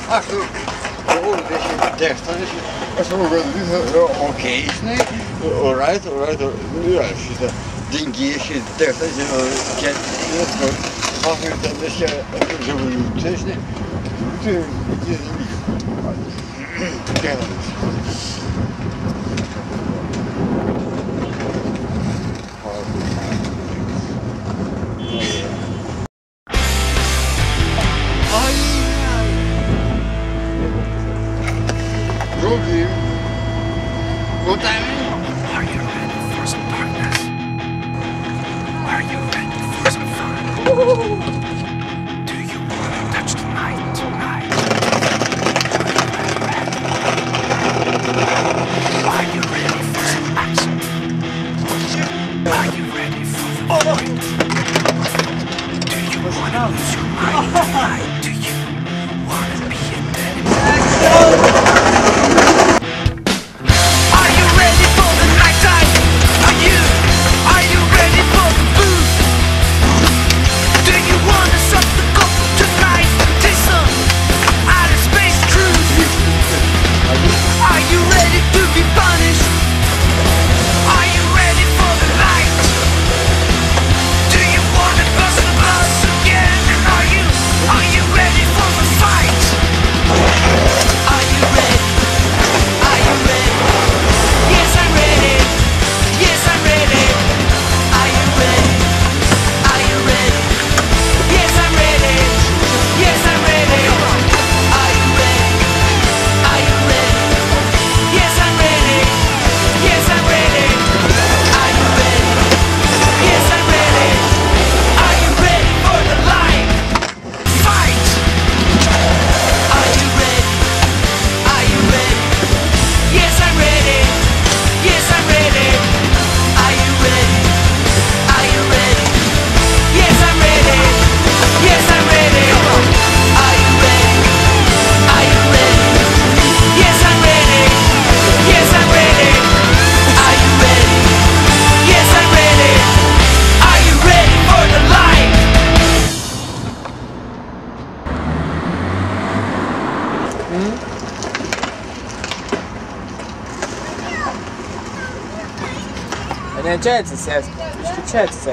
Ach, окей, alright, ну я что деньги еще текст, я пахнет там еще живую песню, ты What time? Are you ready for some darkness? Are you ready for some fun? Do you want to touch the night tonight? Are you ready for some action? Are you ready for the void? Do you want to lose your mind tonight? Do you want to be a dead? Не отчается связь, исключается связь.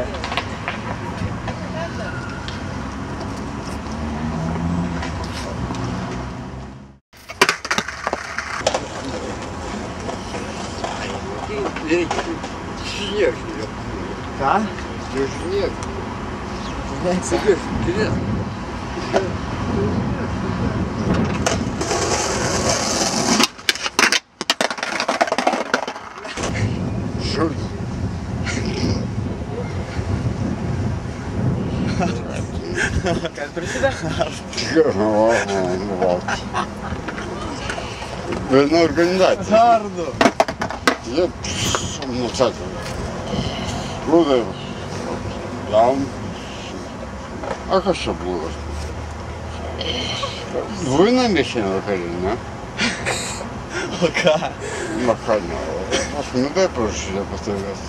Снег. Да? Снег. Снег. Интересно. Жуть. Как присюда? Одна организация. Гарно. Я ну так. Буде. Там. А как что было? Вы на месте находили, да? Пока. Махально. Ну дай просто сюда поставить.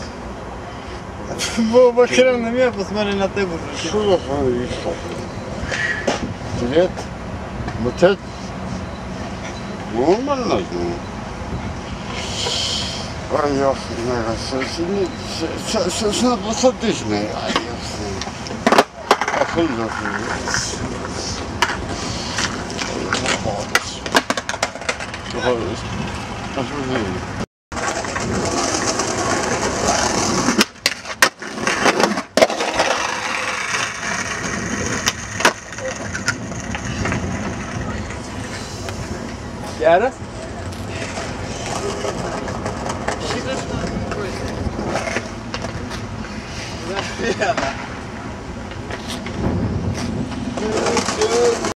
Был хрен на меня, посмотри на тебя. Что за смотри, что? Привет. Вот это. Нормально, ну. Ой, я все посадочное. Ай, я а что за Яра? Yeah.